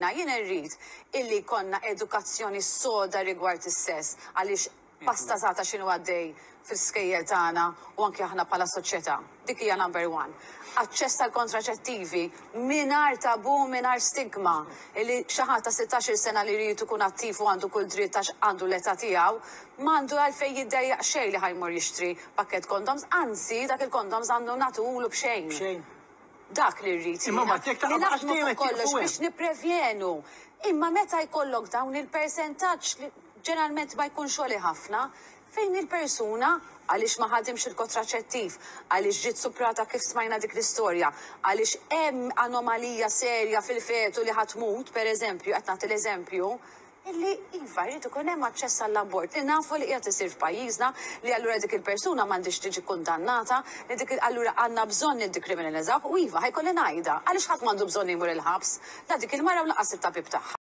Jien irrid illi konna edukazzjoni soda rigward is-sess għaliex pastazata x'inhu għaddej fil-skejjel tagħna u anke aħna bħala soċjetà. Dik hija number one. Aċċess tal-kontraċettivi mingħajr tabu, mingħajr stigma illi xi ħadd ta' 16-il sena li jrid ikun attiv u għandu kull dritt għax għandu l-età tiegħu, m'għandu għalfejn jiddejjaq xejn li ħajmur jixtri pakkett kondoms, anzi dak il-kondoms għandu nagħtulu b'xejn. Dak li rrid. Imma ma jekk li naħdmu fuq kollox biex nipprevjenu. Imma meta jkollok dawn il-persentaġġ li ġeneralment ma jkunx xogħli ħafna, fejn il-persuna għaliex ma ħadimx il-kontraċettiv, għaliex ġiet suprata kif smajna dik l-istorja, għaliex hemm anomalija serja fil-fetu li ħatmut, pereżempju, qed nagħti l-eżempju, illi iva jrid ikun hemm aċċess għall-abort li nafu li qiegħed isir f'pajjiżna li allura dik il-persuna m'għandix tiġi kundannata, li dik allura għandna bżonn niddikriminalizzaw u iva ħajkolli ngħidha għaliex ħadd m'għandu bżonn jmur il-ħabs, la dik il-mara u laqas it-tabib tagħha.